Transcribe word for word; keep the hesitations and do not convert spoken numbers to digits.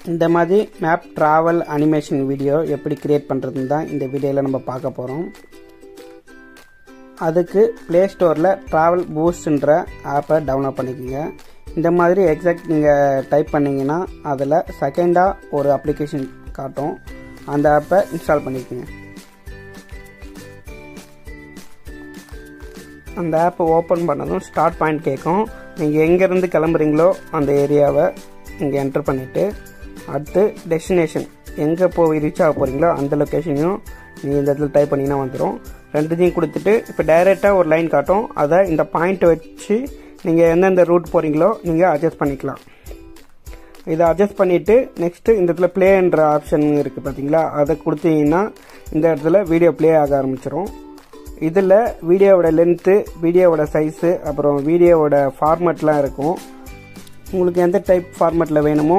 இந்த மாதிரி map travel animation video எப்படி கிரியேட் பண்ணுறதுன்னு தான் இந்த வீடியோவில் நம்ம பார்க்க போகிறோம். அதுக்கு ப்ளே ஸ்டோரில் ட்ராவல் பூஸ்ட்ன்ற ஆப்பை டவுன்லோட் பண்ணிக்கோங்க. இந்த மாதிரி எக்ஸாக்ட் நீங்கள் டைப் பண்ணிங்கன்னா அதில் செகண்டாக ஒரு அப்ளிகேஷன் காட்டும். அந்த ஆப்பை இன்ஸ்டால் பண்ணிக்கோங்க. அந்த ஆப்பை ஓப்பன் பண்ணதும் ஸ்டார்ட் பாயிண்ட் கேட்கும். நீங்கள் எங்கேருந்து கிளம்புறீங்களோ அந்த ஏரியாவை இங்கே என்டர் பண்ணிவிட்டு அடுத்து டெஸ்டினேஷன் எங்கே போய் ரீச் ஆக போகிறீங்களோ அந்த லொக்கேஷனையும் நீங்கள் இந்த இடத்துல டைப் பண்ணிங்கன்னா வந்துடும். ரெண்டுத்தையும் கொடுத்துட்டு இப்போ டைரெக்டாக ஒரு லைன் காட்டும். அதை இந்த பாயிண்ட்டை வச்சு நீங்கள் எந்தெந்த ரூட் போகிறீங்களோ நீங்கள் அட்ஜஸ்ட் பண்ணிக்கலாம். இதை அட்ஜஸ்ட் பண்ணிவிட்டு நெக்ஸ்ட்டு இந்த இடத்துல ப்ளேன்ற ஆப்ஷன் இருக்குது பார்த்தீங்களா, அதை கொடுத்தீங்கன்னா இந்த இடத்துல வீடியோ ப்ளே ஆக ஆரம்பிச்சிடும். இதில் வீடியோவோட லென்த்து, வீடியோவோட சைஸு, அப்புறம் வீடியோவோட ஃபார்மேட்லாம் இருக்கும். உங்களுக்கு எந்த டைப் ஃபார்மேட்டில் வேணுமோ